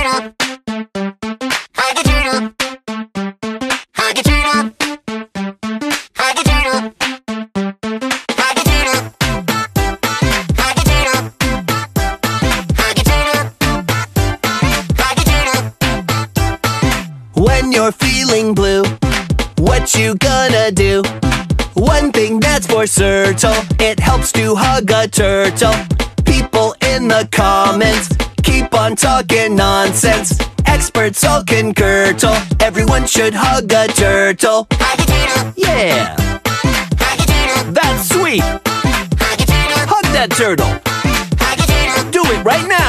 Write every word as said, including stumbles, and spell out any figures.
turtle. Hug a turtle. Hug a turtle. Hug a turtle. Hug a turtle. Hug a turtle. Hug a turtle. Hug a turtle. When you're feeling blue, what you gonna do? One thing that's for certain, it helps to hug a turtle. People in the comments keep on talking nonsense. Experts all concur, everyone should hug a turtle. Hug a turtle. Yeah, Hug a turtle. that's sweet. Hug a turtle. Hug that turtle. Hug a turtle. Do it right now.